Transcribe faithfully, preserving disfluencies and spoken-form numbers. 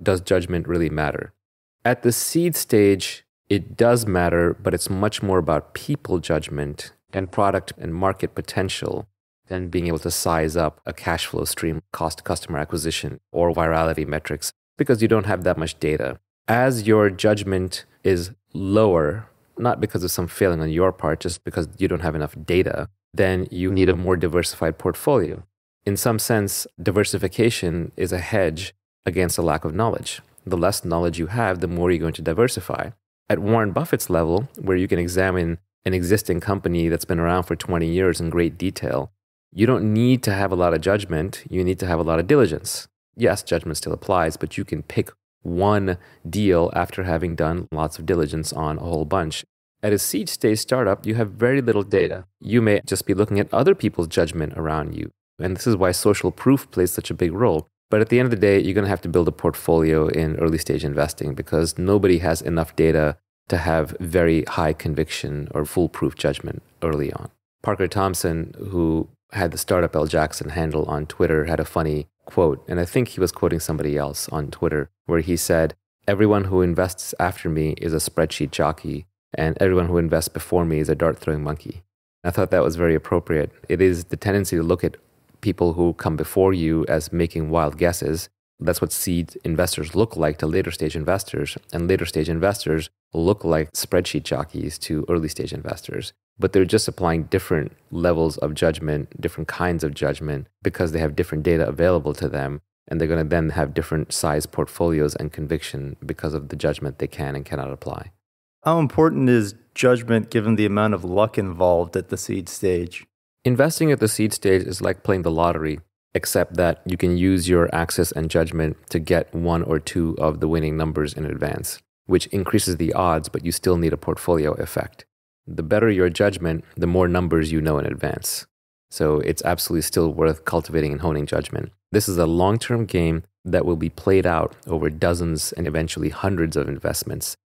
does judgment really matter? At the seed stage, it does matter, but it's much more about people judgment and product and market potential than being able to size up a cash flow stream, cost customer acquisition, or virality metrics, because you don't have that much data. As your judgment is lower, not because of some failing on your part, just because you don't have enough data, then you need a more diversified portfolio. In some sense, diversification is a hedge against a lack of knowledge. The less knowledge you have, the more you're going to diversify. At Warren Buffett's level, where you can examine an existing company that's been around for twenty years in great detail, you don't need to have a lot of judgment. You need to have a lot of diligence. Yes, judgment still applies, but you can pick one deal after having done lots of diligence on a whole bunch. At a seed stage startup, you have very little data. You may just be looking at other people's judgment around you. And this is why social proof plays such a big role. But at the end of the day, you're going to have to build a portfolio in early stage investing because nobody has enough data to have very high conviction or foolproof judgment early on. Parker Thompson, who had the Startup L Jackson handle on Twitter, had a funny quote, and I think he was quoting somebody else on Twitter, where he said, "Everyone who invests after me is a spreadsheet jockey, and everyone who invests before me is a dart-throwing monkey." I thought that was very appropriate. It is the tendency to look at people who come before you as making wild guesses. That's what seed investors look like to later stage investors, and later stage investors look like spreadsheet jockeys to early stage investors. But they're just applying different levels of judgment, different kinds of judgment, because they have different data available to them, and they're going to then have different size portfolios and conviction because of the judgment they can and cannot apply. How important is judgment given the amount of luck involved at the seed stage? Investing at the seed stage is like playing the lottery, except that you can use your access and judgment to get one or two of the winning numbers in advance, which increases the odds, but you still need a portfolio effect. The better your judgment, the more numbers you know in advance. So it's absolutely still worth cultivating and honing judgment. This is a long-term game that will be played out over dozens and eventually hundreds of investments.